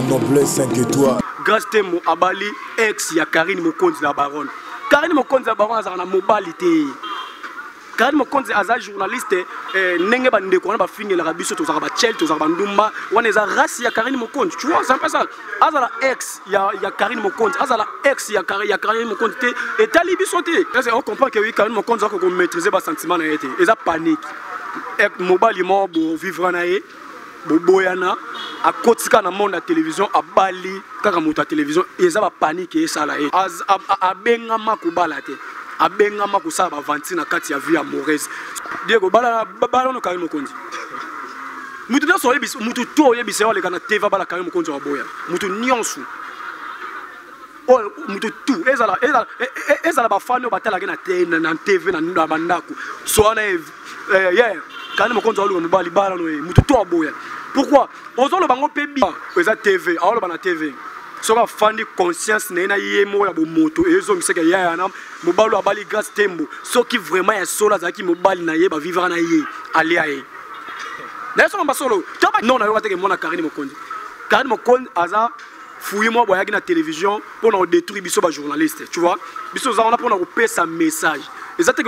noblesse 5 étoiles. Grâce Tembo Abali, ex ya Karine Mokonzi la baronne. Karine Mokonzi la baronne a mobilité. Karine Mokonzi a journaliste, nenge bandeko, on a fini la rabiso, tous arabes tchel, tous arabes ndumba, on est à race ya Karine Mokonzi. Tu vois, c'est un peu ça. Azala ex ya Karine Mokonzi, Azala ex ya Karine Mokonzi et talibi sauté. On comprend que oui, Karine Mokonzi a maîtrisé les sentiments na été. Et ça panique. Mobile mo bo vivre na ye. Boboyana a kotika na monde la télévision a bali kaka moto télévision eza ba panique et ça là a benga makubala te a benga makusa ba vanti na kati ya vie amoureuse Diego bala no Karine Mokonzi mutu na so yebis mutu to yebis le kana teva bala Karine Mokonzi wa boya mutu nyonsu oh mutu tout ezala ba fano batala na TV na bandako so ana yeah Karine Mokonzi wa mobali bala no mutu to boya. Pourquoi? On a le bango pébi, on a TV, on a TV. So on a fandi conscience na yemo ya moto et zo miseka ya na mobali abali grâce Tembo. So qui vraiment ya sola zaki mobali na ye ba vivre na ye ali aye. D'ailleurs on ba solo. Non na yo bateke mona Karine Mokonzi. Karine Mokonzi aza fouiller moi boyaki na télévision pour nous détruire biso ba journaliste, tu vois? Biso za on a pour nous passer sa message. Exactement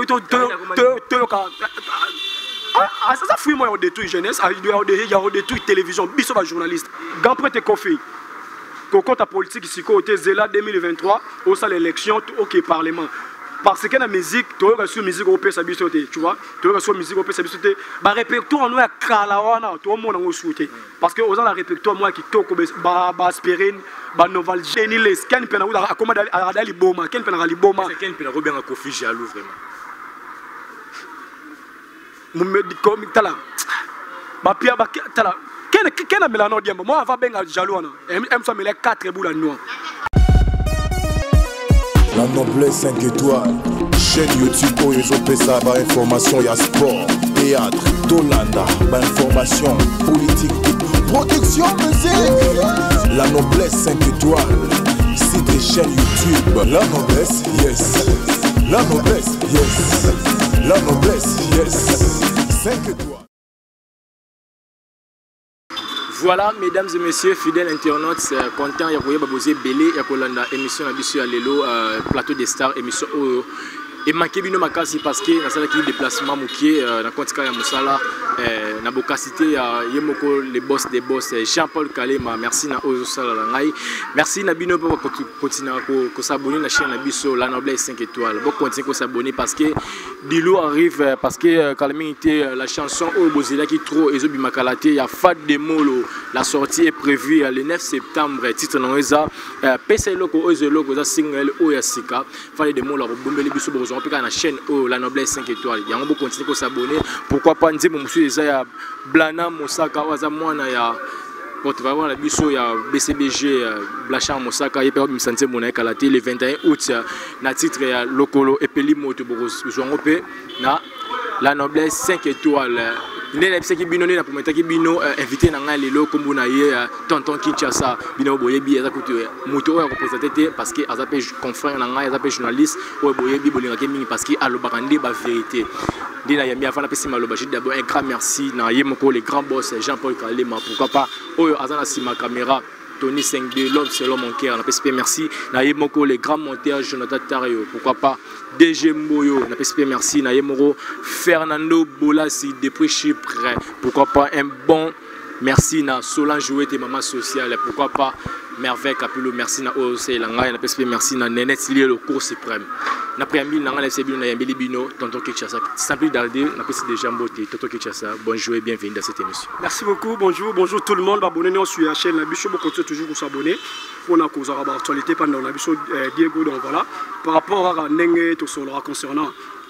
ça fouille moi on détruit jeunesse, il y a détruit télévision, biso ba journaliste. Grand prêtre Kofi. Koko ta politique ici côté Zela 2023 au salle l'élection OK parlement. Parce que la musique, tu as reçu musique au PS Abisoté, tu vois? Tu as reçu musique au PS Abisoté. Ba répertoire nous à Kalawana, tout le monde en souhaité. Parce que aux gens la répertoire moi qui toko ba aspirine, ba noval génie les ken pena ou comment ali boma, ken pena ali boma. C'est ken pena Robert Kofi jaloux vraiment. Comme tala bapia tala kena melano diamba moi va benga jaloux na m so mele 4 boules noir. La noblesse 5 étoiles. Chaîne YouTube où ils ont fait ça, bah information, il y a sport, théâtre, Dolanda, bah information, politique, production, musique. La noblesse 5 étoiles. Site et chaîne YouTube. La noblesse, yes. La noblesse, yes. La noblesse, yes. 5 étoiles. Voilà, mesdames et messieurs, fidèles internautes, content de vous poser Belé et Kolanda, émission Abisso Alelo, plateau des stars, émission Oyo. Et manqué bino makasi parce que dans cette déplacement moukié dans kontika ya musala na bokasité ya yemoko les boss des boss Jean-Paul Kalema, merci na Oyo sala la ngai, merci na bino pour continuer ko s'abonner na chaîne Abisso la noblesse 5 étoiles. Bon continuer ko s'abonner parce que Dilo arrive parce que Kalemi était la chanson Oyo Bozela qui trop ezobi makalate ya Fat de Molo. La sortie est prévue le 9 septembre, titre Noeza PC loko Oyo loko za single Oyo Sika Fat de Molo bombeli biso on peut la chaîne la noblesse 5 étoiles. Il y a un beau continuer à s'abonner. Pourquoi pas dire mon monsieur déjà Blana Mosaka Wazamwana ya porte-parole la biso ya BCBG Blachan Mosaka yepero misanze mona kalate le 21 août na titre ya Lokolo epeli moto boros joangope na la noblesse 5 étoiles. Nene pseki bino nena pometa ki bino invité na nga lelo kombo na ye tonton Kinshasa bino boyebi eza kutu moto oyo représenter parce que azape confrère na nga azape journaliste oyo boyebi bolinga ke mingi parce que alobaka nde ba vérité dina yami avant na pesi maloba d'abord un grand merci na ye moko le grand boss Jean-Paul Kalema pourquoi pas oyo azana sima caméra Tony 5D, l'homme selon mon cœur, na PSP merci. Na yemoko les grands monteurs Jonathan Tario, pourquoi pas DG Mboyo, na PSP merci. Na yemoko Fernando Bolassi depuis Chypre, pourquoi pas un bon merci na Solange Jouet et maman sociale, pourquoi pas Merveille Capullo, merci na OC Langa, na PSP merci na Nenette lié le cours suprême. Na préambule na la CBino na Yambeli Bino, tonton Kinshasa, simple d'arder, na PSP déjà Mboté, tonton Kinshasa, bonjour et bienvenue dans cette émission. Merci beaucoup, bonjour tout le monde, abonnez-vous sur la chaîne Abisso, vous continuez toujours à s'abonner pour la cause de l'actualité pendant l'Abisso Diego, donc voilà, par rapport à Nenge, tout ça concernant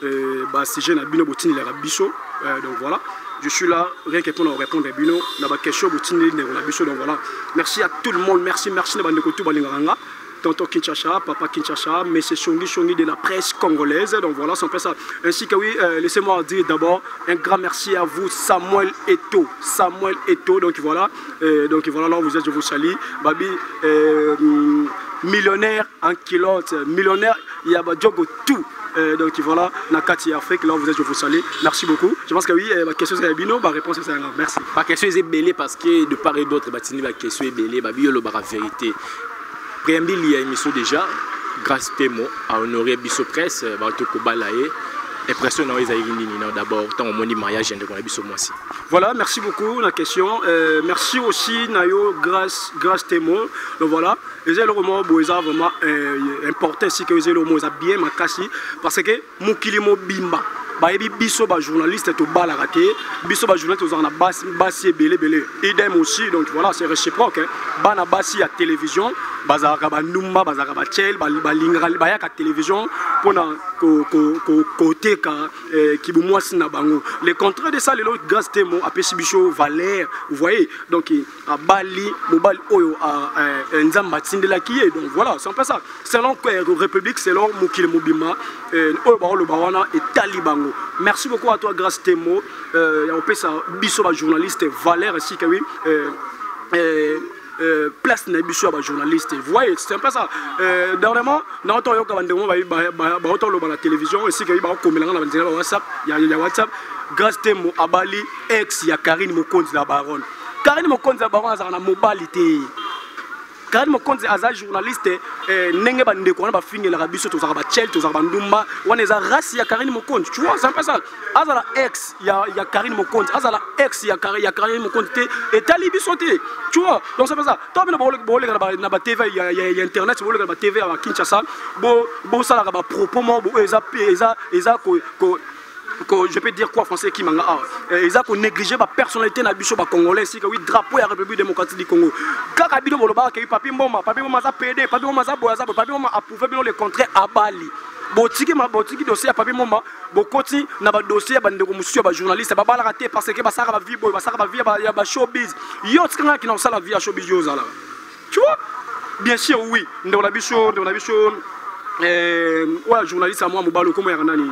si j'ai un bino botine l'Abisso, donc voilà. Je suis là, rien que pour nous répondre à Bino, la question botine l'Abisso, donc voilà. Merci à tout le monde, merci na bande kotu balinganga. Tonton Kinshasa, Papa Kinshasa, mais c'est Chongi de la presse congolaise. Donc voilà, c'est un peu ça. Ainsi que oui, laissez-moi dire d'abord un grand merci à vous, Samuel Eto. Donc voilà, là vous êtes, je vous salue. Babi, millionnaire en kilote, millionnaire, il y a tout. Donc voilà, Nakati Afrique, là où vous êtes, je vous salue. Merci beaucoup. Je pense que oui, ma question c'est Bino, ma réponse c'est ça. Merci. Ma question est belée parce que de part et d'autre, ma question est belée, ma vérité. Préambule, il y a une émission déjà, grâce à Témo, à honorer Bisso Presse, impression d'abord, tant au monde mariage, on a Bisso aussi. Voilà, merci beaucoup la question. Merci aussi Nayo grâce Témo. Donc voilà, les éléments vraiment important si que les éléments bien makasi parce que Mukilimo Bimba. Bayebi biso ba journaliste to bala raté biso ba journaliste to na basi belé idem aussi donc voilà c'est réciproque hein. Bana basi à télévision bazaka ba numba bazaka ba chel ba lingra ba ya ka télévision pona côté ka kibumwasi na bango le contraire de ça les autres grâce Témo apesi biso valeur vous voyez donc à Bali mobile oyo à nzamba tindela qui est donc voilà c'est un peu ça selon République selon Mukile Mobima oyo ba lo bawana et Taliban. Merci beaucoup à toi, grâce Témo. On peut ça, biso journaliste Valère ici que oui. Place na biso ba journaliste. Vous voyez, c'est un peu ça. Dernièrement, dans ton yo kabandemo ba la télévision ici que oui ba komelanga na WhatsApp, il y a WhatsApp. Grâce Témo abali ex ya Karine Mokonzi la baronne. Karine Mokonzi la baronne azana mobilité. Karine Mokonzi aza journaliste nenge ba ndeko na ba fingela ka biso to za ba chel to za ba ndumba wana eza race ya Karine Mokonzi tu vois c'est un peu ça azala ex ya Karine Mokonzi azala ex ya Karine Mokonzi et tali biso te tu vois donc c'est pas ça toi bino bolé na ba TV ya internet bolé na ba TV à Kinshasa bo sala ba propos mo eza je peux dire quoi français qui manga ils ont négligé la personnalité na biso ba congolais si que oui drapeau ya République démocratique du Congo kaka bino boloba ke papi mboma za PD papi mboma za boya za papi mboma approuvé bino le contraire à Bali botiki dossier ya papi mboma bokoti na ba dossier ba ndeko musu ba journaliste ba bala raté parce que ba saka ba vie boy ba saka ba vie ya ba showbiz yo tikanga ki na sala vie ya showbiz yo zala tu vois bien sûr oui ndeko na biso ouais journaliste à moi mobalo comme ya nani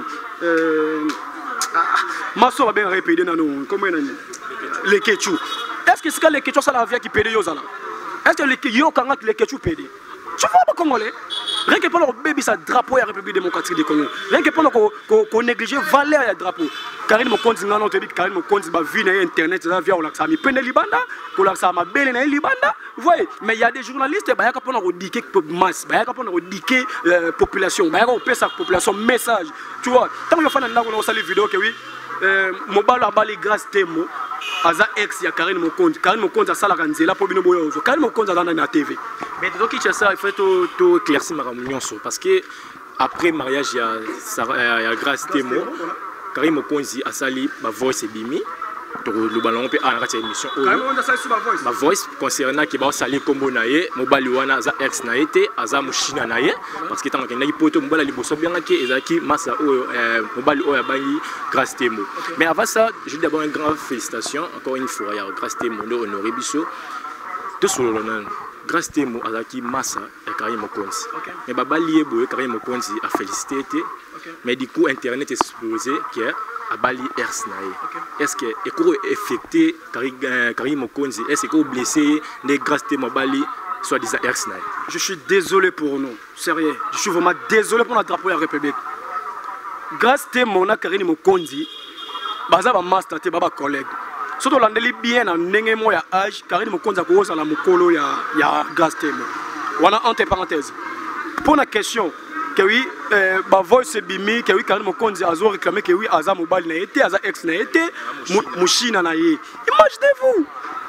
Maso va bien répéter dans nous. Comment les Kéchou. Est-ce que c'est les Kéchou ça la vie qui pédé yozala? Est-ce que les Kéchou quand les Kéchou pédé? Tu vois pas Congolais? Rien que pour leur bébé ça drapeau ya République démocratique du Congo. Rien que pour qu'on négliger valeur ya drapeau. Karine Mokonzi ngana te dit Karine Mokonzi ba vie na internet ça via olaxa mi pene libanda, ko laxa ma belle na libanda. Vous voyez? Mais il y a des journalistes ba ya ka pour diquer masse, ba ya ka pour diquer population, ba ya ka opesa population message. Tu vois? Tant que fana ndako na sali vidéo que oui mobile abali grâce Témo aza ex ya Karine Mokonzi asala kanzela po bino boyo ozo Karine Mokonzi azana na TV mais donc il faut tout éclaircir ma nyonso parce que après mariage ya grâce Témo Karine Mokonzi asali ba voice bimi to le ballon pe en raté émission ma voice concernant qui ba sali kombo na ye mobali wana aza ex na été aza mushina na ye parce que tant que na ipoto mobali liboso bien ki ezaki massa mobali oya bani grâce Témo mais avant ça je dis d'abord une grande félicitation encore une fois ya grâce Témo de honorer biso de solo non grâce Témo azaki massa et Karine Mokonzi mais babali ebo Karine Mokonzi a félicité mais du coup internet explosé qui est Abali Ersnaï. Est-ce que est affecté Karine Mokonzi? Est-ce que blessé les grâce Témo Bali soit disant Ersnaï? Je suis désolé pour nous, sérieux. Je suis vraiment désolé pour notre drapeau de la République. Grâce Témo na Karine Mokonzi, baza ba master te baba collègue. Surtout landeli bien en ndenge mo ya âge, Karine Mokonzi ko za la mokolo ya grâce Témo. Wana entre parenthèses. Pour la question que oui, bah voice bimi que oui Karine Mokonzi a réclamé que oui aza mobile na été aza ex na été mushina na ye. Imaginez-vous.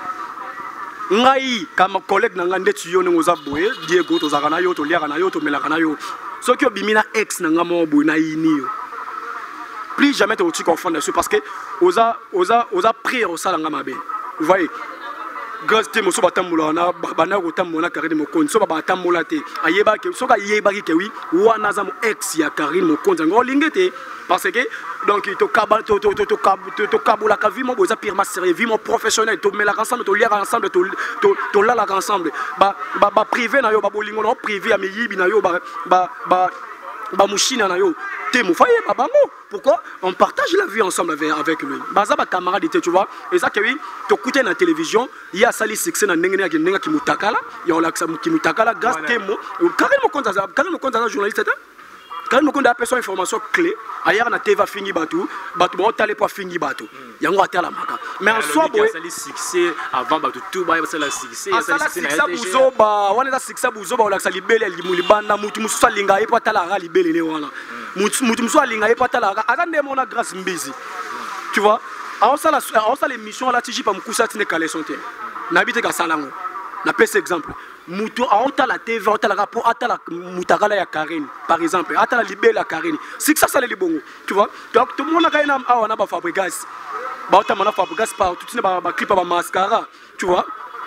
Ngai comme collègue na ngande tu yo ngoza boye Diego to zakana yo to liaka na yo to melaka na yo. So ki bimi na ex na ngamo boye na yini yo. Plus jamais te tu confondre dessus parce que oza prière au sala ngamabe. Vous voyez grâce Témo so batambola na bana ko tambola Karine Mokonzi so batambola te ayeba ke so ka yeba ke oui wana za mo ex ya Karine Mokonzi ngo lingete parce que donc to kabula ka vie mo boza pire sérieux vie mo professionnel to mela ensemble to lire ensemble to lala ensemble ba privé na yo ba bolingo no privé ya miyibi na yo ba mushina na yo Témo faye babango. Pourquoi? On partage la vie ensemble avec lui. Baza ba camarade tu vois. Et ça que oui, tu écoutes dans la télévision, il y a sali succès na ndenge ki mutakala, il y a la ki mutakala grâce Témo. Karine Mokonzi journaliste Karim Mokonzi a personne information clé ailleurs na TV fingi batu ba otale po fingi batu yango atala maka mais en soi boy ça les succès avant ba tout ba ça la succès ça succès buzoba wana za succès buzoba olakisa libele limulibanda mutu mususa linga yepo atala ga libele le wana mutu mususa linga yepo atala ga azande mona grâce mbizi tu vois on ça l'émission la tiji pa mukusa tine kale sonte nabite ka salango na pese exemple mutu aota la TV aota la rapport atala mutakala ya Karine par exemple atala libele ya Karine c'est ça les bongo tu vois donc tout le monde a gagné na ba Fabregas ba ota mana Fabregas par tout ba clip ba mascara tu vois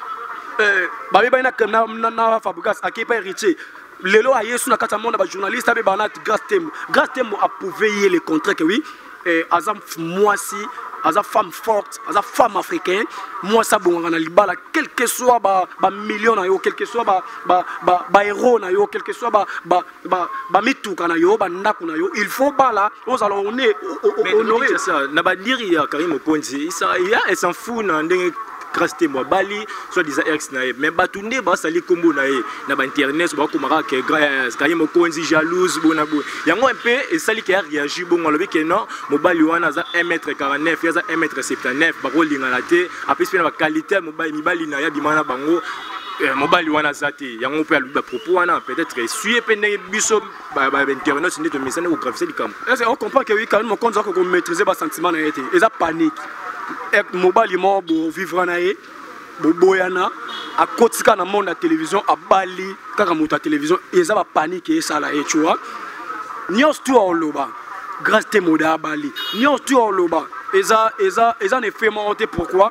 ba na Fabregas akepa héritier lelo ayesu na kata monde ba journaliste abe ba na grâce temo a prouvé les contrats que oui azam moi si as femme forte, as femme africaine, moi ça bon on a libala quel que soit ba million na yo, quel que soit ba héros na yo, quel que soit ba mitu kana yo, ba ndaku na yo, il faut ba là, on allons on est honoré ça. Na ba dire ya Karim Mokonzi, il s'en fout na ndenge grâce moi bali soit des ex na mais batunde ba sali kombo na ye na ba internet ba ko mara ke Karim Mokonzi jalouse bona bo yango un peu et sali qui a réagi bon lobi que non mobali wana za 1m49 ya za 1m79 ba ko linga la te après na ba qualité mobali na ya bimana bango mobali wana zati yango pe aluba propos wana peut-être suye pene biso ba internet ndito misana ko grave c'est du camp est-ce on comprend que oui Karim Mokonzi ko maîtriser ba sentiment na yete eza panique mobali mo bo vivre na ye bo boyana a kotika na monde la télévision a bali kaka moto la télévision eza ba panique et ça là et tu vois nyos tout en loba grâce te moda bali nyos tout en loba eza ne fait monter pourquoi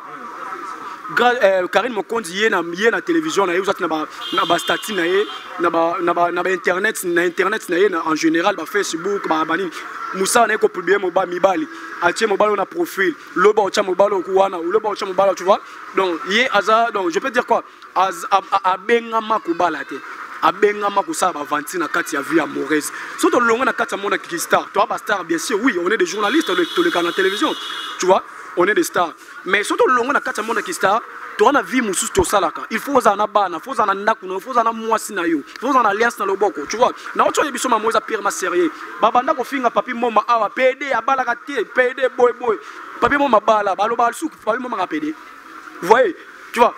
Karim Mokonzi ye na télévision na ye uzati na ba statut na ye na ba internet na ye en général ba Facebook ba bani Moussa na ko publier mibali atie mobali na profil loba ocha mobali okuwana loba ocha mobali tu vois donc ye aza donc je peux dire quoi abenga makubala te abenga makusa ba vanti na kati ya vie amoureuse surtout longo na kati ya monde qui star toi ba star bien sûr oui on est des journalistes tous les canaux de télévision tu vois on est des stars mais surtout longo na kati ya monde qui star tu as vie mususu to salaka il faut zana bana faut zana ndaku no faut zana mwasi na yo faut zana alliance na loboko tu vois na ocho yebiso ma moza pire ma sérieux babanda ko finga papi moma awa PD abala ka te PD boy papi moma bala baloba suku papi moma ka PD vous voyez tu vois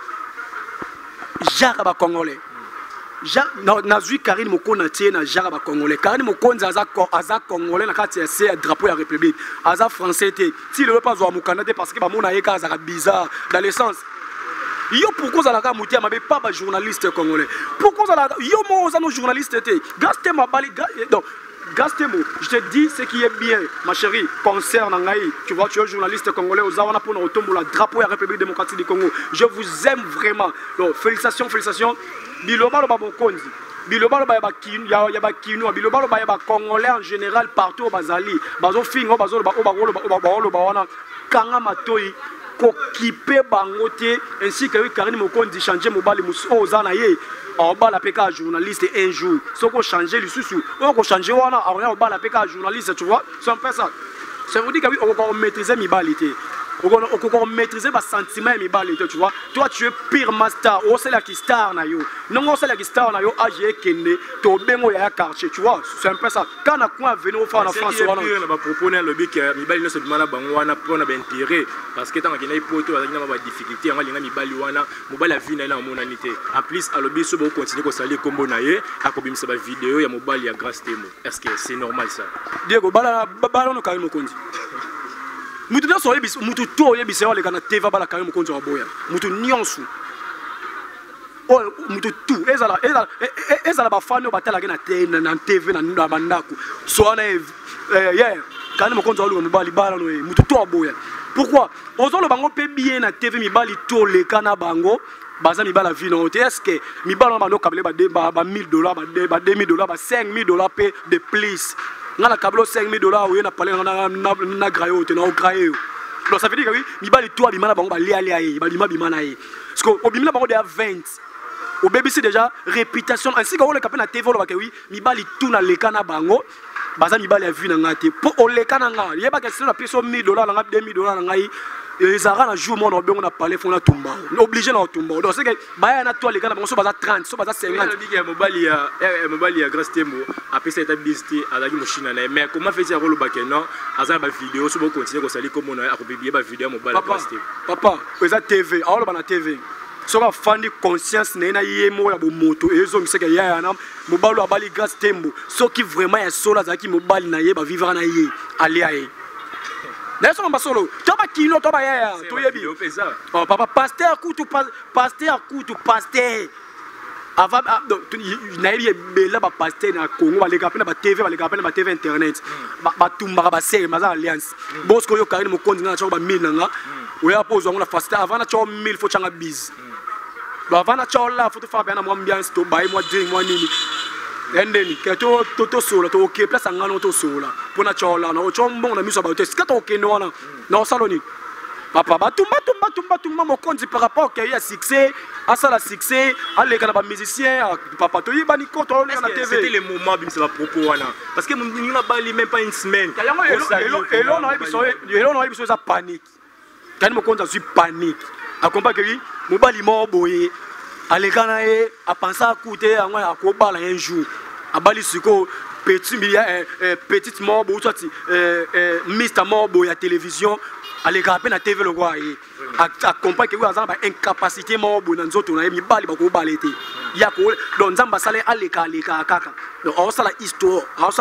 jara ba congolais na zui Karim Mokonzi tie na jara ba congolais Karim Mokonzi aza congolais na kati ya c'est drapeau ya république aza français te si le pas zo mukana te parce que ba mona yeka aza bizarre dans le sens yo pourquoi ça la mutia mabe pas ba journaliste congolais pourquoi ça la yo mo za no journaliste te gaste ma bali donc gaste-moi je te dis ce qui est bien ma chérie concerne ngai tu vois tu es journaliste congolais aux awana pour nous la drapeau ya République démocratique du Congo je vous aime vraiment donc félicitations biloba lo ba Mokonzi biloba lo ba kinu ya ba kinu biloba lo ba congolais en général partout bazali bazo fingo bazo ba wana kanga matoi kokipe bangote ainsi que Karim Mokonzi changer mobali ozana ye obala peka journaliste un jour soko changer lisusu on ko changer wana on obala peka journaliste tu vois c'est un peu ça ça veut dire que oui on va maîtriser mibalité on va maîtriser ba sentiment mibalité tu vois toi tu es pire master on c'est la qui star na yo non on c'est la qui star na yo age kende to bengo ya quartier tu vois c'est un peu ça quand na quoi venir au faire en France wana on va proposer le but que mibali no se demanda bango wana pour na intérêt parce que tant qu'il y a poto avec na ba difficulté on linga mibali wana mobali la vie na monanité en plus à lobi so bo continuer ko salir combo na ye akobimisa ba vidéo ya mobali ya grâce temo est-ce que c'est normal ça Diego bala no Karim Mokonzi mutu na soye bis mutu to yebise wale kana TV bala Karim Mokonzi wa boya mutu nyonsu oh mutu tout ezala ba fano batala na TV na bandako so ana yeah Karim Mokonzi wa mobali bala no mutu to wa boya pourquoi ozolo bango pe bien na TV mibali to le kana bango baza mibala vie non est-ce que mibala bando kabele ba $1000 ba $2000 ba $5000 pe de plus na la kabelo $5000 ou na parler na grayo te na grayo donc ça veut dire que oui mibali toi bimana bango ba lia ba bimana ye parce que au bimana bango de 20 au BBC déjà réputation ainsi que on le capé na TV lo ba ke oui mibali tout na lekana bango baza mibali ya vie na ngate pour o lekana nga yeba que c'est na peso $1000 na $2000 na ngai les arats un jour on a parlé font la tumba obligé na tumba donc c'est que baya na toi les gars bon so baza 30 so baza 50 mobali ya Grace Tembo après ça état visité à machine na mais comment fait ça rolo bakeno aza ba vidéo so bo continuer ko sali comme on a publier ba vidéo mobile Grace Tembo papa eza TV alors ba na TV so ka fandi conscience na yemo ya bo moto ezo miseka ya na mobali abali Grace Tembo so qui vraiment ya sola za ki mobali na ye ba vivre na ye ali aye. N'est-ce pas solo? Tu vas kilo, tu vas y aller. Tu es bien. Oh papa, pasteur, couteau, pasteur. Avant, naïe bela ba pasteur na Congo, ba lega pena ba TV, ba lega pena ba TV internet. Ba tumba ba série, ma alliance. Bosco yo Karine mo kondi na choba 1000 nanga. Oya pose on la pasteur avant na choba 1000 faut changa biz. Ba avant na choba la faut te faire bien ambiance to ba moi drink moi nini. Endeni ke to sola to ok place ngano to sola pona chola na ochombo na miso ba to ska to ok no na saloni papa ba tumba mo konzi par rapport que ya succès asala succès aller kana ba musicien papa to yiba ni koto na TV c'était le moment bim c'est la propos wana parce que ni na ba même pas une semaine et là on a eu ça panique quand mo konza suis panique akomba que oui mobali mo boye alekana ye a penser à coûter à moi à kobala un jour a bali siko petite morbo ou soit Mr Morbo ya télévision aleka à peine à TV le roi ye a comprendre que vous avez une incapacité morbo dans nzoto na mi bali ba ko balete ya ko don nzamba sale aleka kaka donc on ça la histoire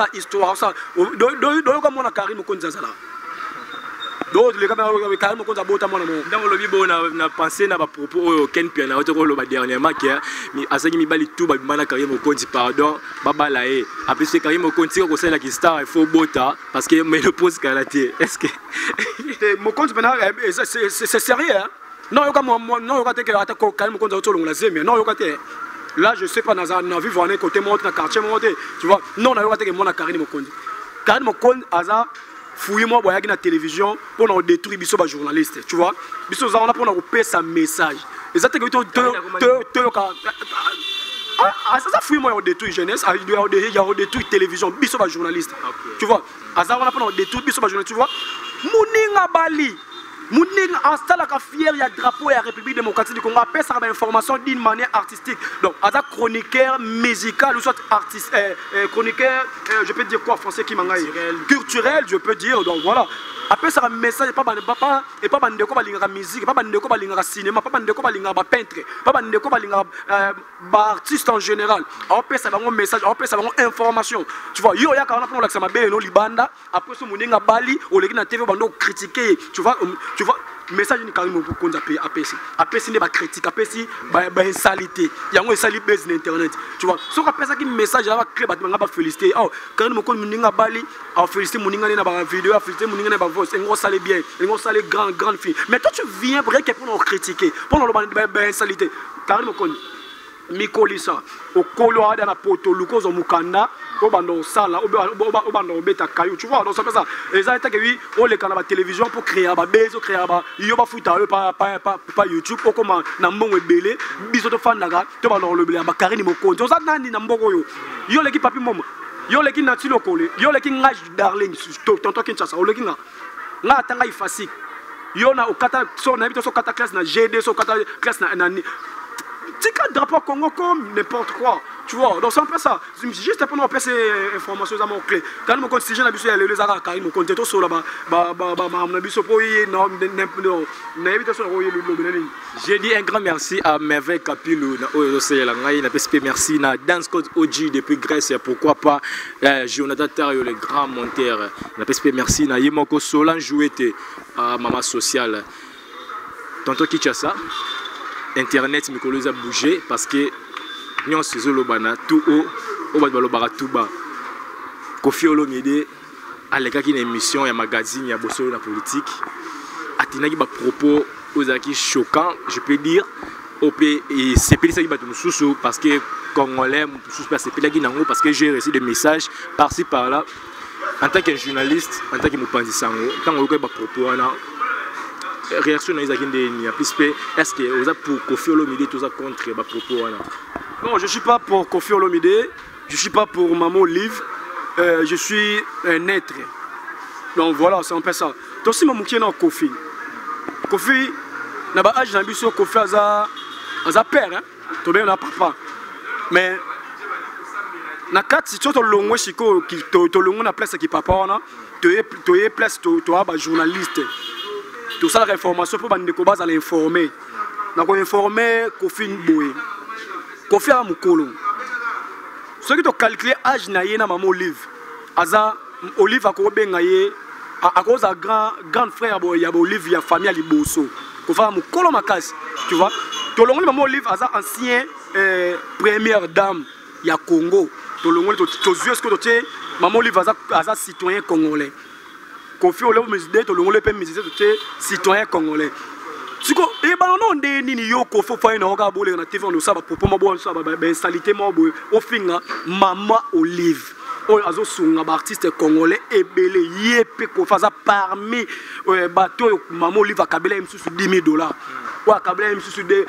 do comme on a Karim Konza sala d'autres les caméras Karim Konza bota mon amour dans le bibo na pensé na ba propos Ken Piana auto ko ba dernièrement qui mi asaki mi bali tout ba mana Karim Konza pardon baba la e après c'est Karim Konza ko sala qui star il faut bota parce que mais le pose kalaté est-ce que mon compte c'est sérieux hein non yo comme non yo ka te que attaque Karim Konza auto longa la zemi non yo ka te là je sais pas na vivre en côté montre na quartier monter tu vois non na yo ka te que mon Karim Konza aza fouille-moi boya na télévision pour nous détruire biso ba journaliste tu vois biso za on a pour nous passer sa message exactement ça fouille-moi on détruire jeunesse il y a détruire télévision biso ba journaliste tu vois azar on a pour nous détruire biso ba journaliste tu vois muninga bali muninga installe ka fier ya drapeau ya République démocratique du Congo appelle ça information d'une manière artistique donc azar chroniqueur musical ou soit artiste chroniqueur je peux dire quoi en français qui mangaï culturel je peux dire donc voilà appelle ça un message pas et pas bande ko balinga musique pas bande ko balinga cinéma pas bande ko balinga ba peintre pas bande ko balinga ba artiste en général on appelle ça un message on appelle ça une information tu vois yo ya kana pour l'accès mabe no libanda après ce muninga bali au leki na TV bando critiquer tu vois message ni Karim Konza apesi ne ba critique apesi ba insalité yango esali base na internet tu vois so ka pesa ki message là ba créer ba nga ba féliciter oh Karim Konza muninga bali a féliciter muninga na ba vidéo a féliciter muninga na ba voice ngo sale bien ngo sale grande fille mais toi tu viens pour nous critiquer pour nous ba insalité Karim Konza mikolisa okolo ada na poto lukozo mukanda obando sala obando beta kayo tu vois donc ça fait ça les a été que oui on les canaux télévision pour créer ba bezo créer ba yo ba futa pas YouTube ko comment na mbongo ebele biso to fandaka to ba le blé ba Karim Konza ça nani na mbongo yo leki papi mom yo leki na tilo kole yo leki ngaj darling tonto Kinshasa o leki nga tanga ifasik yo na okata so na bito so kata classe na GD so kata classe na c'est qu'un drapeau Congo comme n'importe quoi, tu vois. Donc c'est un peu ça. Juste pour nous passer informations à mon clé. Quand nous continuons à biser les arabes, quand nous continuons sur là-bas, j'ai dit un grand merci à Merveille Capilou, merci à Dance Code OG depuis Grèce, pourquoi pas Jonathan Tario, le grand monteur. Merci à Yemoko Solan Jouete, Maman Sociale. Tonton Kinshasa. Internet Mikoloza a bougé parce que nous sommes tout haut, au bas de tout bas. Kofi Olomide, à l'écart d'une émission, il y a un magazine, il y a bossé la politique. Atina qui a propos aux acquis choquants, je peux dire. Et c'est pas ça qui va nous parce que Congolais, parce que j'ai reçu des messages par-ci par-là. En tant que journaliste, en tant que Moupandisango, quand on a des propos, réaction dans les est-ce que vous êtes pour Kofi Olomide tout ça contre les propos là? Non, je suis pas pour Kofi Olomide, je suis pas pour Maman Olive, je suis un être. Donc voilà, c'est un peu ça. Donc si Maman qui est dans Kofi, Kofi na ba âge na biso Kofi aza père hein to bien na papa mais na kati to longwe siko ki to longwe na place ki papa wana to ye place to ba journaliste to ça la information pour bande ko baza l'informer na ko informer Kofi boye Kofi a mukolo ce qui to calculer âge na ye na maman Olive aza Olive ko benga ye à cause de grand frère il y a Olive ya famille Liboso ko fa mukolo makasi tu vois to longwe maman Olive aza ancien première dame ya Congo to longwe to yeux que to maman Olive aza citoyen congolais Kofi Olomide muside to longwe pe muside to citoyen congolais siko e ba non de nini yo Kofi fa ina oka bole na TV on sa ba popo mo bo so ba installité mo bo o finga maman Olive o azo sunga ba artiste congolais ebele yepe ko faza parmi bateau maman Olive akabela msusu $10,000 ou akabela msusu de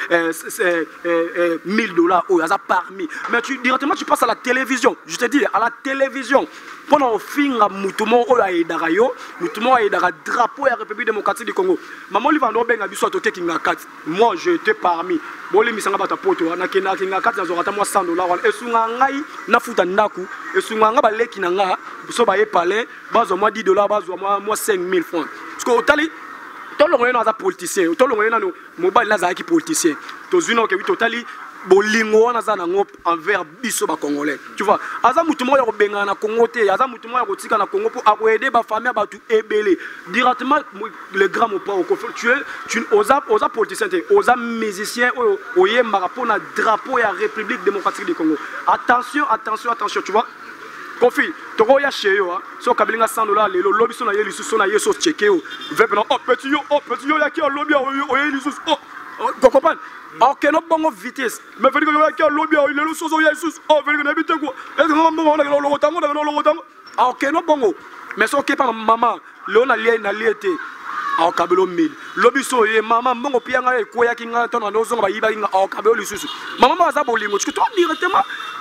$1,000 o aza parmi mais directement tu passes à la télévision je te dis à la télévision pendant au finga mutumo o ya edara yo mutumo ya edara drapeau ya République démocratique du Congo maman Olive ando benga biso to kinga kat moi je étais parmi boli misanga bata poto na kinga kat na zorata moi $100 esunga ngai na futa ndaku esunga nga baleki na nga biso ba ye palais bazo moi $10 bazo moi 5,000 francs parce que otali to longo na za politicien to longo na no mobile na za ki politicien to zino ke totali bolingo wana za nango envers biso ba congolais tu vois aza mutu mo ya ko benga na Congo te aza mutu mo ya ko tika na Congo pour aider ba famille ba tu ebele directement le grand mo pas au tu oza politicien te oza musicien oyemba pour na drapeau ya République démocratique du Congo attention tu vois Kofi toko ya cheyo so kabelinga $100 lelo lobi so na ye lisusu na ye so chekeo vepe na petit yo ya ki lobi o ye lisusu tu comprends ok no bongo vitesse mais veut dire que ya ki lobi o lelo so ya lisusu veut dire que na bite ko est-ce que bongo na lo tango ok no bongo mais so ke pa maman le na liete au kabelo 1000 lobi so ye maman bongo pia nga ko ya ki nga to na zo ba yiba nga au kabelo lisusu maman ba za bolingo tu toi directement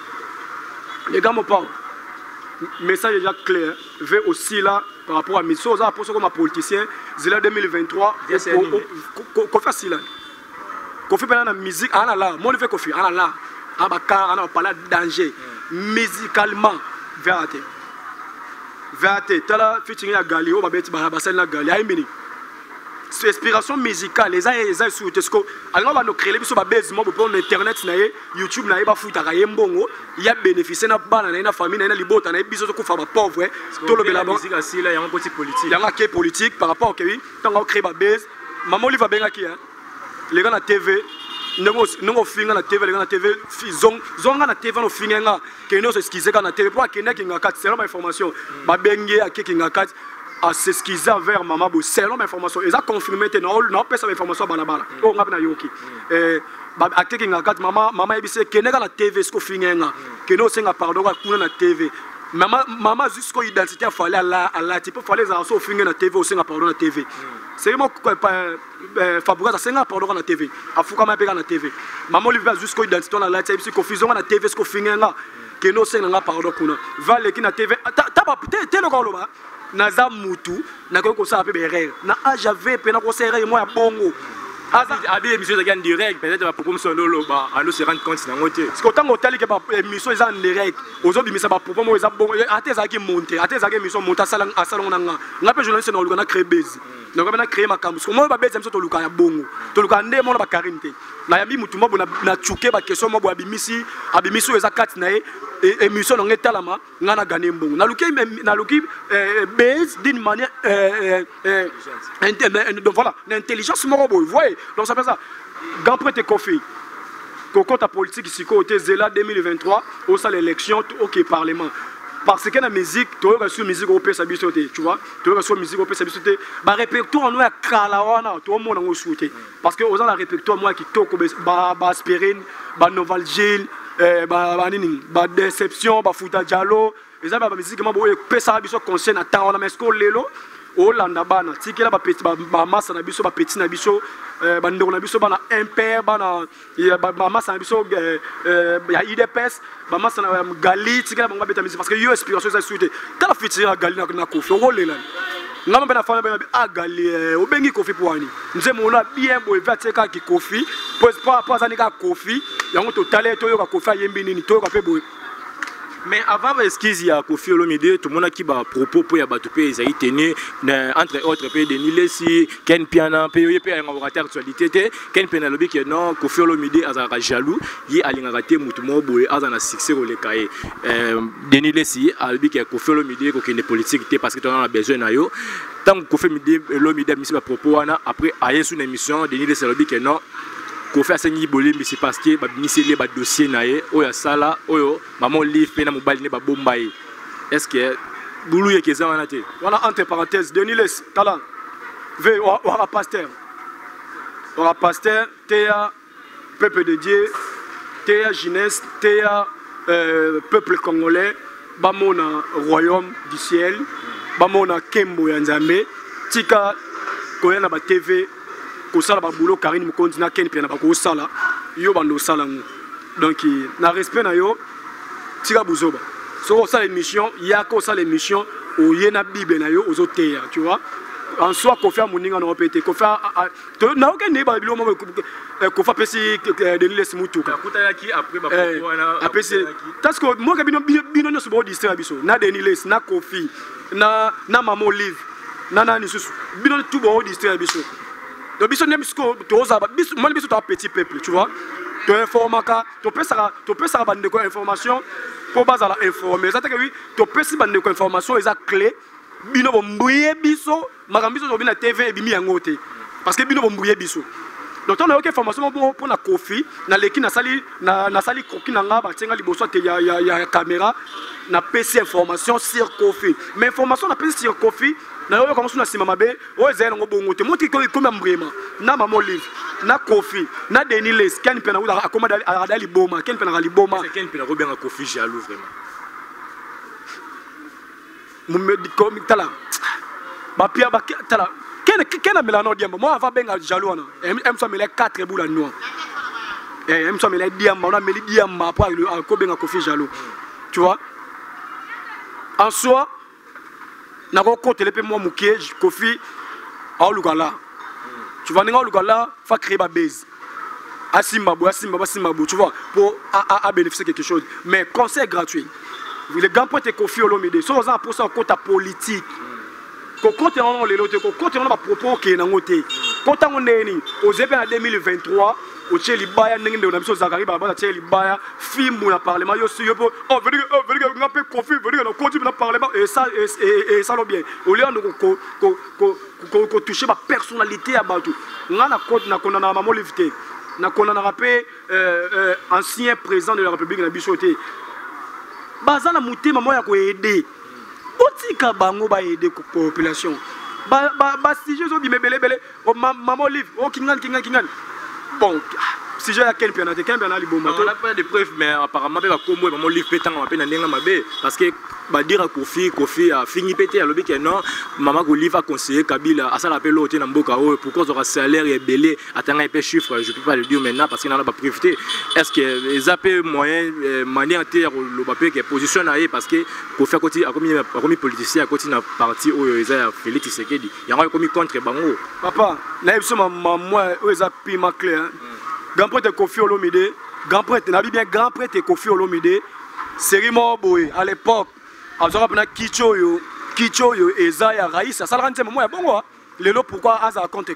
les gars me parlent message déjà clair veut aussi là par rapport à mission ça pour ce comme politicien zela 2023 Kofi asila Kofi pendant la musique ana là mon fait Kofi ana là abaka ana parler danger musicalement vérité tala featuring ya Gali o babeti ba basel na Gali ay mini c'est inspiration musicale les gens sur Tesco alors on va nous créer biso ba base mo pour internet na YouTube na ba futa ka yembongo ya bénéficier na bana na famille na libota na biso ko fa ba pauvre to lo bela musique asila ya un politique ya nga politique par rapport au oui tant on crée ba base maman Olive benga ki hein les gars na TV non finga na TV les gars na TV zonga na TV no finga que no s'excuser na TV pour que na kinga kat c'est la information ba bengi a kinga kat à s'excuser vers maman bo selon information ils a confirmé que non pas ça information banabala o ngap na yoki ba ateki ngakat mama ebise keneka na TV sko fingenga keno senga pardon kwa kuna na TV mama jusqu'au identité fallait à type fallait ça so fingenga na TV o senga pardon na TV c'est moi Fabrice senga pardon na TV afuka ma peka na TV mama Olive jusqu'au identité na la type confusion na TV sko fingenga keno senga pardon kuna vale ki na TV taba te le koloba naza mutu na ko sa pe berere na ajave pe na ko serre moi ya bongo abi émission en direct peut-être pour comme solo ba allo se rendre compte na ngote parce que tant otali ke ba émission en direct ozobi misa ba popo mo eza bongo ateza ki monter ateza ki émission monter salon na nga pe journaliste na oluka na créer base donc na créer makambo parce que moi ba base émission to luka ya bongo to luka nde mo na ba karinte na yabi mutu mo na chuke ba question mo bo abimisi eza kati na émission on est talama ngana gagner mbongo na luki base d'une manière voilà l'intelligence mo bo vous voyez donc ça fait ça grand prêtre Kofi Koko ta politique ici côté Zela 2023 au salle l'élection OK parlement parce que la musique tu as sur musique au PS habitué tu vois tu as sur musique au PS habitué ba répertoire nous à kala wana tout le monde en souhaité parce que aux la répertoire moi qui toko ba aspirine ba Novalgil ba nini ba déception ba futa dialo eza ba musique mo boye pesa biso concert na temps on a mesko lelo Olanda bana tikela ba petit ba massa na biso ba petit na biso ba ndeko na biso bana impair bana ba massa na biso ya IDPS ba massa na Gali tikela ba ngabeta musique parce que yo inspiration ça souhaité ta la feature Gali na Kofi on rolela ngama bena fana bena agali obengi Kofi Pouani nze mona bien boy vateka ki Kofi pas anika Kofi yango totale to yoka Kofi ayembi nini to yoka pe boy. Mais avant l'esquisse, il y a Kofi Olomide, tout le monde qui va propos pour y abattre ils ont tenu entre autres pays de Nilesi, Ken Piana, pays pays en actualité, Ken Piana lobby que non Kofi Olomide a jaloux, il a raté mutumo boy a un succès au lecaye. De Nilesi a lobby que Kofi Olomide qui est politique parce que on a besoin na yo. Tant que Kofi Olomide a mis ses propos après aller sur une émission de Nilesi lobby que non Kofi a saigné bolé mais c'est parce que ba miseli ba dossier naé oya sala oyo maman livre pena mobile ne ba bombaye. Est-ce que boulou yé keza wana te voilà entre parenthèses Deniles talent ve ora pasteur teya peuple de Dieu teya jeunesse teya peuple congolais bamona royaume du ciel bamona kembo ya Nzambe tika koya na ba TV kosala ba boulot Karine Mukonzi na Ken Piana ba ko sala yo bando sala ngo donc na respect na yo tika buzoba so ça l'émission ya ko ça l'émission o yena bible na yo ozoteya tu vois en soi ko faire moninga na répéter ko faire na aucun ne ba bilo mo ko fa pesi de l'Est mutuka kuta yaki après ba poko wana après c'est parce que moi bino no so bo distraire biso na Deniles na Kofi na Maman Olive na nani susu bino tout bo distraire biso. Donc, biso nem biso toza biso moi biso ta petit peuple, tu vois. Tu informaka, tu peux ça bande de information pour base à la informer. Ça que oui, tu peux si bande de information les a clé bino bombouyer biso, makambiso zo bina TV et bimi yangote. Parce que bino bombouyer biso. Donc on a aucune information pour na Kofi, na leki na sali koki na nga ba tenga liboso te ya caméra na PC information sur Kofi. Mais information na PC sur Kofi na yo comme na sima mabe o ezela ngo bongo te moti ko comme mbrema na Maman Olive na Kofi na Deniles Ken Piana uda akoma dali boma Ken Piana dali boma Ken Piana ko bien Kofi jaloux vraiment mu comme tala ba pia ba tala Ken Melano Diamba moi avant benga jaloux na em so mele 4 boules noir em so mele Diamba on a meli Diamba après ko benga Kofi jaloux tu vois en soi na ko côté pe moi muké Kofi a lugala tu vois ninga lugala fa créer ba base asimba tu vois pour à bénéficier quelque chose mais conseil gratuit le grand point est Kofi Olomide so za pour ça côté politique ko côté on les loté ko côté on ba propos ke na ngoté côté on neni au ZP en 2023 au Tcheli Baya n'engende na biso Zakari ba ba Tcheli Baya film na parlement yo sur yo oh venez ngape Kofi venez na continue na parlement et ça lo bien au lieu ko toucher ba personnalité à batu ngana code na kona na Maman Olive na kona na rapé ancien président de la République na biso te bazana mutema moya ko aider otika bango ba aider ko population ba si je zo bi mebele Maman Olive o kingan bon si j'ai la Ken Piana liboma on n'a pas de preuves mais apparemment ba kombo Maman Olive pétant on appelle ndenga mabe parce que ba dire à Kofi a fini pété à lobby que non Maman Olive a conseillé Kabila à ça l'appel l'autre na mboka pourquoi aura salaire et belé attends un peu chiffre je peux pas le dire maintenant parce qu'il n'en a pas privé est-ce que les AP moyen manière terre le papier qui est positionné parce que Kofi a côté a commis politicien à côté na parti où Isa Félix Tshisekedi il y a commis contre bango papa na biso moi Isa pima clair grand prêtre Kofi Olomide grand prêtre na bien grand prêtre Kofi Olomide Serimo Boy à l'époque azora pena Kichoyo Ezaya Raïs ça la rendre moi bon lelo pourquoi aza contre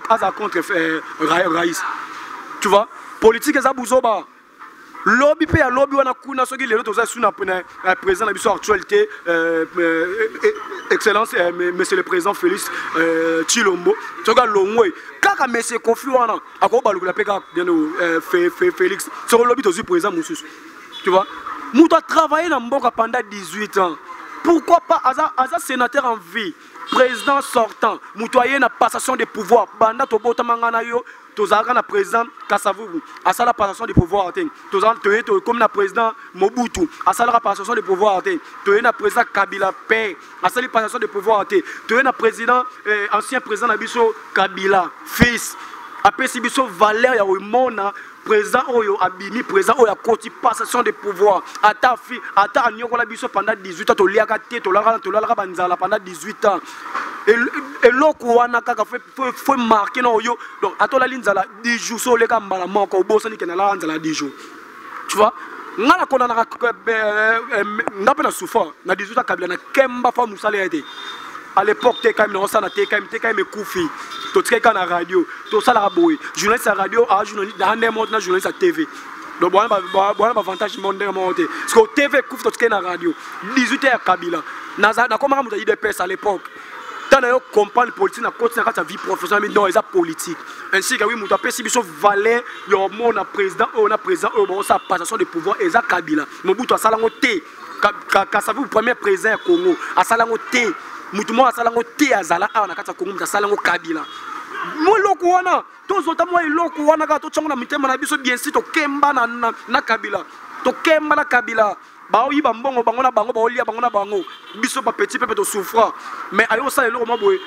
Raïs tu vois politique za buzoba lobby pe ya lobby wana kuna soki lelo toza suna pena président na biso actualité excellence monsieur le président Félix Tshilombo soka longwe kaka monsieur Kofi wana akoba lukula pe ka Félix sur lobby tozu président mususu tu vois Mouta a travaillé dans Mboka pendant 18 ans. Pourquoi pas Aza sénateur en vie, président sortant, Mouta a une passation de pouvoir. Banda Tobota Mangana yo, Tozara na président Kasavubu, Asa la passation de pouvoir. Tozara comme na président Mobutu, Asa la passation de pouvoir. Toye na président Kabila Père, Asa la passation de pouvoir. Toye na président ancien président Nabiso Kabila fils. Après Sibiso Valère ya Mona président Oyo Abimi président Oyo Koti passation de pouvoir ata fi ata anyokola biso pendant 18 ans to liaka te to la banzala pendant 18 ans eloko wana kaka faut marquer na yo donc atola linzala 10 jours so leka mbala moko obosani ke na la nzala 10 jours tu vois ngala kona na ngape na souffre na 18 ans kabila na kemba fa musala été à l'époque t'es quand même non ça na t'es quand même koufi to tseka na radio to sala boy journaliste à radio à journaliste na ndé monde na journaliste à TV donc bon avantage monde monter parce que TV koufi to tseka na radio 18 ans kabila na comment muta IDPS à l'époque tant na yo comprendre politique na côté na sa vie professionnelle mais non ils a politique ainsi que oui muta pesi biso valer yo mon na président bon sa passation de pouvoir et ça kabila Mobutu asala ngote ka sa vous premier président Congo asala ngote mutu mo asala ngote azala awa na kata Congo muta asala ngo kabila mo loko wana to zota mo loko wana ka to tsonga na mitema na biso bien si to kemba na kabila to kemba na kabila ba oyiba mbongo bango na bango ba olia bango na bango biso ba petit pepe to souffra mais ayo sa eloko mo boye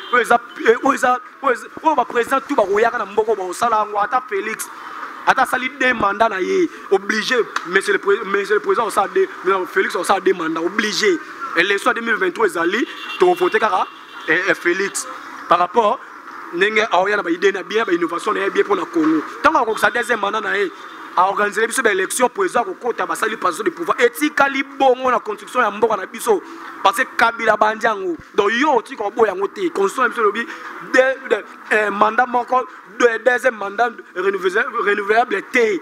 o ba président tout ba royaka na mboko ba osala ngo ata Félix ata sali deux mandats na ye obligé monsieur le président ça Félix ça deux mandats obligé élection 2023 ezali to voter kaka Félix par rapport nenge aoya na ba idée na bien ba innovation na bien pour na Congo tant ko ça deuxième mandat na ye a organiser biso l'élection président ko kota basali passation de pouvoir etikali bongo na construction ya mboka na biso parce que Kabila bandiango donc yo ti ko boya ngote construction biso lobi de mandat moko deuxième mandat renouvelable té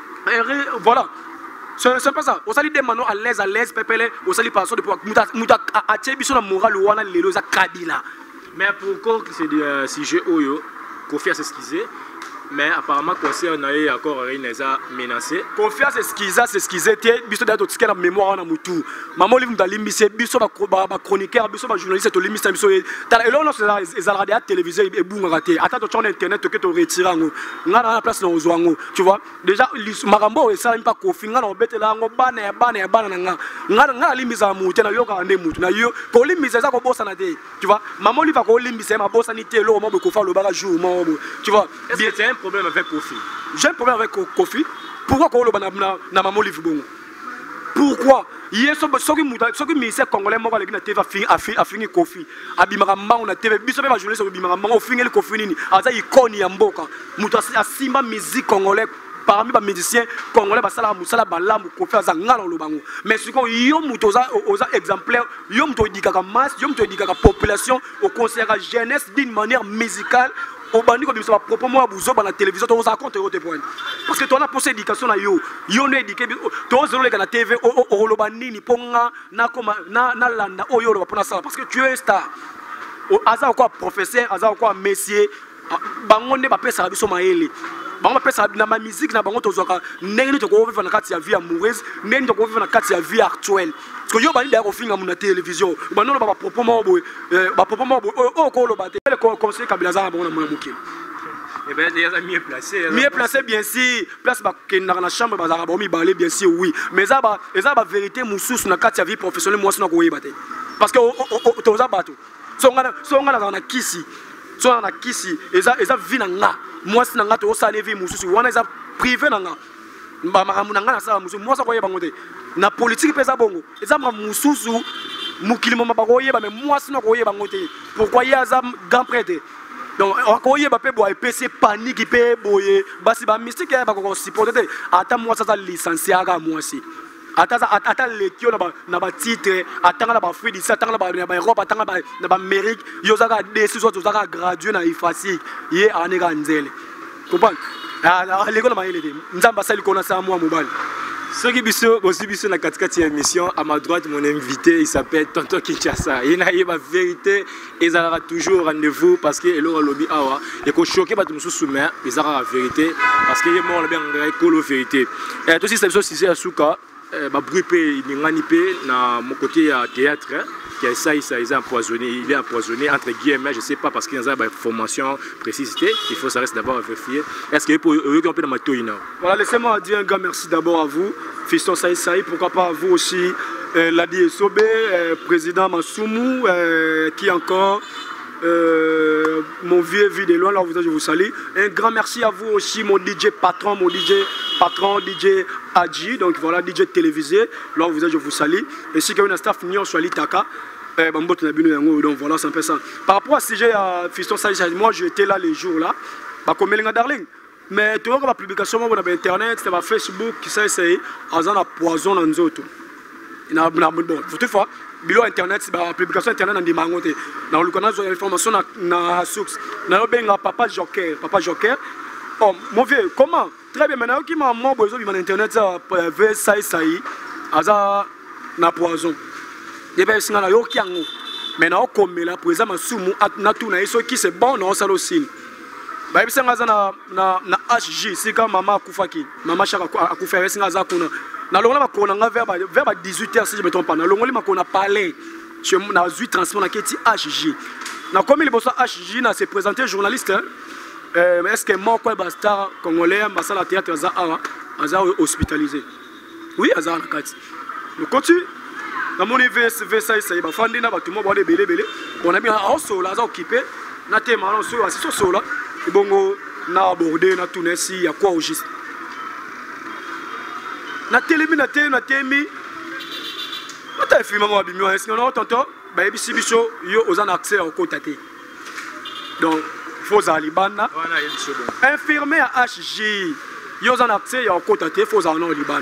voilà c'est pas ça osali demando à l'aise pepele osali passation de pouvoir muta a tie biso na moral wana lelo za Kabila mais pourquoi c'est des sujet oyo Kofi a s'excuser mais apparemment conseil on a eu encore rien menacé confiance c'est ce qu'ils étaient biso d'ailleurs tout ce la mémoire na mutu maman livre d'alimbise biso ba chroniqueur biso ba journaliste to limisa biso tala elo no c'est radio télévisé et bunga raté ata to sur internet to que to retirer ngo ngana na place na ozwango tu vois déjà marambo et ça pas Kofi ngana obetela ngo bana na ngana limisa mutu na yoka ande mutu na yo ko limisa za ko bossa na te tu vois maman livre ko limisa ma bossa ni te lo mo be ko fa lo bara jour mo tu vois bien problème avec Kofi. J'ai un problème avec Kofi. Pourquoi Kolo na maman livre bon? Pourquoi? Hier ce qui ministère congolais moi avec na TV a fini Kofi. Abimara mbango na TV biso ba journaliste abimara mbango fini le Kofi nini. Aza icône ya mboka. Mutu asimba musique congolais parmi les musiciens congolais basala musala balamu Kofi aza ngala lobango. Mais ce qu'on yo mutu oza exemplaire, yo mutu dikaka masse, yo mutu dikaka population au conseil à jeunesse d'une manière musicale. Au bandi comme ça proprement abuso dans la télévision to ça compte tes points parce que toi na posé éducation na yo no éduqué to zolo le na TV o lo bandini ponga na koma na landa o yo lo pona ça parce que tu es un star o aza quoi professeur aza quoi messier bango ne ba pesa biso maele bango pesa na ma musique na bango to zoka ndenge to ko vivre na kati ya vie amoureuse ndenge to ko vivre na kati ya vie actuelle parce que yo bandi da ko finga na télévision bando ba proprement boy o ko lo ba te le conseil Kabila za bango na mo muke et ben il y a mieux placé bien sûr place ba ke na chambre ba za ba mi balé bien sûr oui mais ça ba vérité mususu na kati ya vie professionnelle moi sina ko yeba te parce que to za bato so ngana na kisi so na kisi eza vie na nga moi sina nga to sala vie mususu wana eza privé na nga ba makamu na nga na sala mususu moi sa ko yeba ngote na politique pesa bongo eza ma mususu mukilimo mabako yeba mais moi sina ko yeba ngote pourquoi ya za grand prêtre donc ko yeba pe boy PC panique pe boye basi ba mystique ya ba ko supporter ata moi ça licencié aka moi si ata lekio na ba titre atanga na ba fruit d'ici atanga na ba Europe atanga na ba Amérique yo zaka décision zo zaka gradué na ifasi ye aneka nzele comprendre leko na maele te nzamba sali kona sa moi mobile ceux qui biso na katikati émission à ma droite mon invité il s'appelle Tonton Kinshasa il a la vérité et ça aura toujours rendez-vous parce que elora lobby awa et ko choquer ba tout sous mais ils aura la vérité parce que moi on bien ko la vérité et tout si c'est si asuka ba bruit ngani pe na mon côté à théâtre qui ça il est empoisonné entre guillemets je sais pas parce qu'il y a une formation précisité il faut ça reste d'abord vérifier est-ce que pour eux qui ont peu de matoina voilà laissez-moi dire un grand merci d'abord à vous fiston Saï pourquoi pas à vous aussi Ladi Sobé président Masumu qui encore mon vieux de loin là je vous salue un grand merci à vous aussi mon DJ patron DJ Adji donc voilà DJ télévisé là je vous salue ainsi que un staff Nyon Swali Taka Donc voilà, c'est un peu ça. Par rapport à sujet à Fiston Saïs, moi j'étais là les jours là, comme Melinga Darling. Mais tu vois que la publication sur internet, sur Facebook, qui ça c'est un poison dans les autres. Bon, toutefois, bilo internet, c'est la publication internet dans des mangotés. Dans le canal, j'ai l'information dans source. Dans le papa Joker. Oh, mon vieux, comment? Très bien, maintenant qui m'a besoin de internet, ça veut ça, aza na poison. Il y a des gens qui ont maintenant comme là, pour exemple, na tout na iso qui c'est bon, non ça aussi. Bah il y a na HJ, c'est quand maman akufaki, maman chaka akufa, c'est ngaza kuna. Na longola makona vers 18h si je me trompe pas. Na longola makona parler. Je na 8 transport na keti HJ. Na comme il bossa HJ na se présenter journaliste. Est-ce que moi quoi basta congolais masala théâtre aza hospitalisé. Oui, aza na kati. Le continue. Na mon VS ça y ba fandi na batu mo ba belé. On a bien en sola aza occupé. Na tema on so asi so sola. Et bongo na aborder na tout nesi ya quoi au juste. Na télémi na témi ata filma mo bimio est-ce que on tonton ba ebisi biso yo ozana accès au côté donc faut aller bana infirmier à HJ yo ozana accès au côté faut aller au Liban.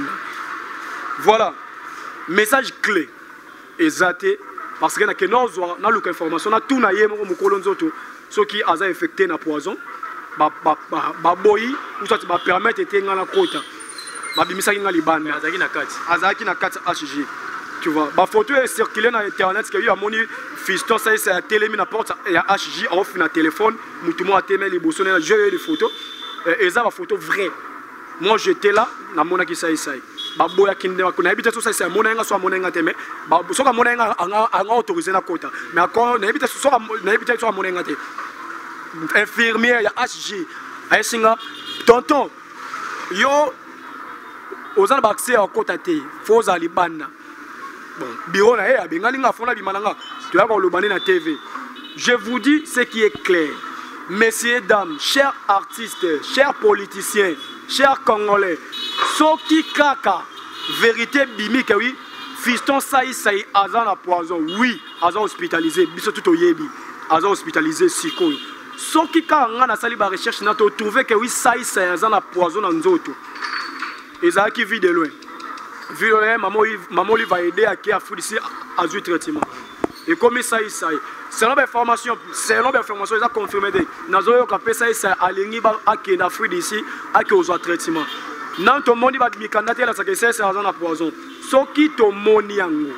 Voilà message clé exacté parce que na que nous na look information na tout na yemo mo kolonzoto ceux qui a infecté na poison ba boyi ou ça va permettre de ngana côté. Babimisaki nga libanda azaki na kati HG tu vois ba photo est circulée na internet que yo amoni Fiston ça c'est télémi na porte ya HG off na téléphone mutumo ateme liboso na jeu les photos et ça ba photo vrai moi j'étais là na mona ki ça ba boya kinde ko na habite ça c'est mona nga so mona nga teme ba so ka mona nga anga autorisé na kota mais encore na habite so mona nga te infirmière ya HG ay singa tonton yo aux ans d'accès à côté, faut aller banna. Bon, bureau na eh bengalinga fona bimananga. Tu vas voir le banner na TV. Je vous dis ce qui est clair. Messieurs, dames, chers artistes, chers politiciens, chers Congolais, soki kaka, vérité bimike oui, Fiston Saï azan la poison, oui, azan hospitalisé, biso tout oyebi, azan hospitalisé siko. Soki kaka nga na sali ba recherche na to trouver que oui Saï azan la poison na nzoto. Et ça qui vit de loin. Vu loin, maman lui va aider à qui a fait ici à du traitement. Et comme ça, c'est l'information, ils ont confirmé. Nous avons capé ça, à l'ingénieur à qui a fait ici à qui a traitement. Non, tout le monde va dire candidat à ça, c'est un poison. Ce qui te moni yango.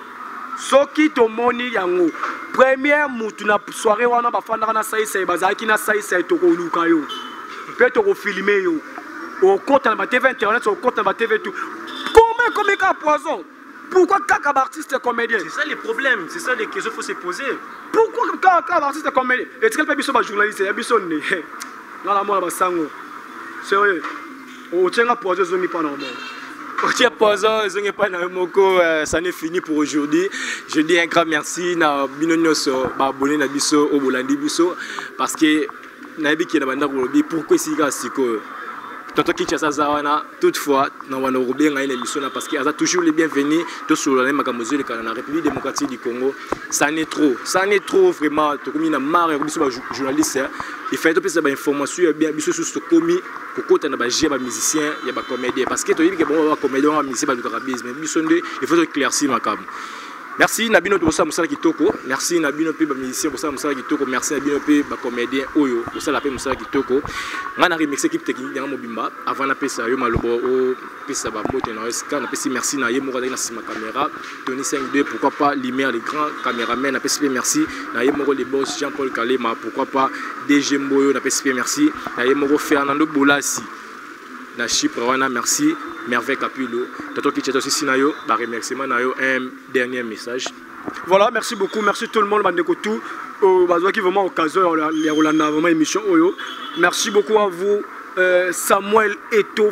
Ce qui te moni yango. Première moutou na soirée wana ba fanda na ça, c'est bazaki na ça, c'est to ko luka yo. Peut to ko filmer yo. Au compte de la TV internet, au compte de la TV tout. Comment un poison? Pourquoi kaka artiste comédien? C'est ça les problèmes, c'est ça les questions qu'il faut se poser. Pourquoi kaka artiste comédien? Et tu peux pas journaliste, il y a besoin de dans la mort de sango. Sérieux. On tient à poison, ils pas normal. On tient poison, ils n'ont pas normal. Ça n'est fini pour aujourd'hui. Je dis un grand merci na binonyoso babone na biso au bolandi biso parce que na bi ki na banda ko pourquoi si ga siko. Tonton Kinshasa Zawana, toutefois, nous avons une émission parce qu'il y a toujours les bienvenus tous sur la République démocratique du Congo. Ça n'est trop vraiment. Tout comme il y a marre de journalistes, il faut que des informations bien sur ce commis, pour que les musiciens, les comédiens, parce que tu dis que les comédiens, les musiciens, mais il faut éclaircir ma cam. Merci Nabino pour ça Moussala Kitoko. Merci Nabino pe ba musicien pour ça Moussala Kitoko. Merci Nabino pe ba comédien oyo pour ça la pe Moussala Kitoko. Ngana remixer équipe technique dans Mobimba avant na pesa yo malobo o pesa ba moto na SK na pesi merci na yemo na sima caméra Tony 52 pourquoi pas Limer les grands caméramans na pesi merci na yemo les boss Jean-Paul Kalema pourquoi pas DG Mboyo na pesi merci na yemo Fernando Bolasi na Chypre wana merci Merveille Capullo. Tato Kicheto Sinayo, bah remerciement nayo un dernier message. Voilà, merci beaucoup, merci tout le monde, bandeko tout. Bazoa qui vraiment occasion les Rolanda vraiment émission oyo. Merci beaucoup à vous Samuel Eto'o,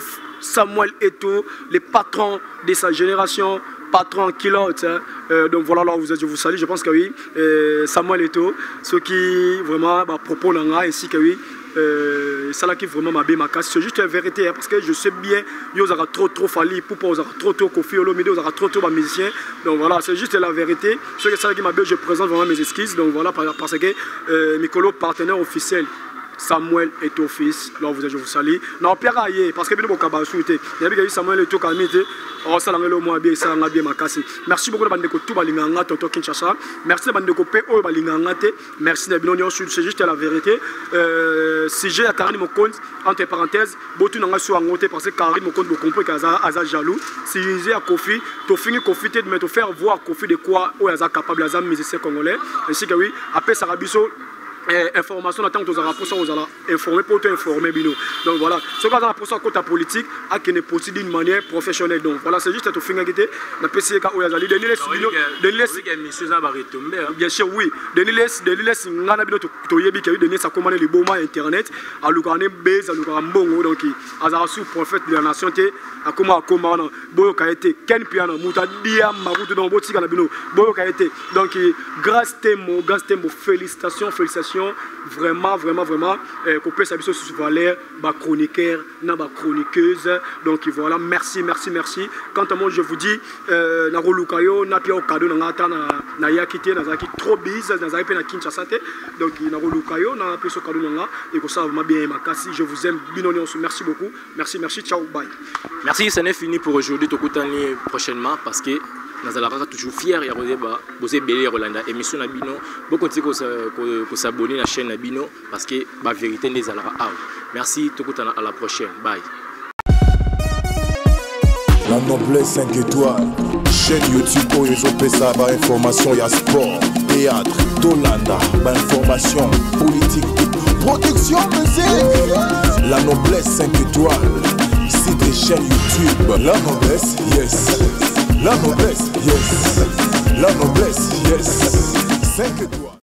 les patrons de sa génération, patron Kilote. Donc voilà, là je vous salue, je pense que oui, Samuel Eto'o, ceux qui vraiment propos ainsi que oui. ça là qui vraiment m'a bien ma casse. C'est juste la vérité hein, parce que je sais bien yo aura trop fallu pour pas aura trop Kofi Olomide aura trop musicien. Donc voilà, c'est juste la vérité. C'est ça qui m'a bien, je présente vraiment mes excuses. Donc voilà parce que Mikolo partenaire officiel Samuel est au fils, là je vous salue. Non, Pierre Aye, parce que bien beaucoup souhaité. Il y a Samuel est au Kamite, oh ça l'angle au moins bien, ça l'a bien makasi. Merci beaucoup de bandeko tout balinganga tonto Kinshasa. Merci de bandeko pe o balinganga te. Merci de binonio sud, c'est juste la vérité. Si j'ai à Karim Mokonde entre parenthèses, botu nanga so angote parce que Karim Mokonde vous comprenez qu'aza jaloux. Si j'ai à Kofi, to fini Kofi te de me faire voir Kofi de quoi o aza capable aza musicien congolais. Ainsi que oui, après Sarabiso information attend aux rapports aux ala informer pour t'informer bino. Donc voilà, ce qu'on a la procédure côté politique a qui n'est possible d'une manière professionnelle. Donc voilà, c'est juste à tout finir qui na PCK ou yazali de bien sûr oui, de les ngana bino to yebi ki de ça commander le bon internet à lukane base à lukane mbongo donc azara sous prophète de la nation té a comment boyo ka été ken piano muta dia mabuto donc botika na bino boyo ka été donc grâce temo félicitations vraiment couper sa biso sous valeur ba chroniqueur na ba chroniqueuse donc voilà merci quant à moi je vous dis na rolukayo na pia au cadeau na ngata na yakité na zaki trop bise na zaki na Kinshasa donc na rolukayo na pia au cadeau na et que ça va bien makasi je vous aime binoni merci beaucoup merci ciao bye merci ça n'est fini pour aujourd'hui tokutani prochainement parce que nous allons toujours fiers et vous êtes Rolanda émission na bino beaucoup de s'abonner à la chaîne na bino parce que la vérité n'est à la merci à la prochaine bye. La noblesse 5 étoiles chaîne YouTube où ils ont fait ça information y'a sport théâtre Tolanda information politique protection musique la noblesse 5 étoiles c'est des chaînes YouTube la noblesse yes. La noblesse, yes. La noblesse, yes. 5 étoiles.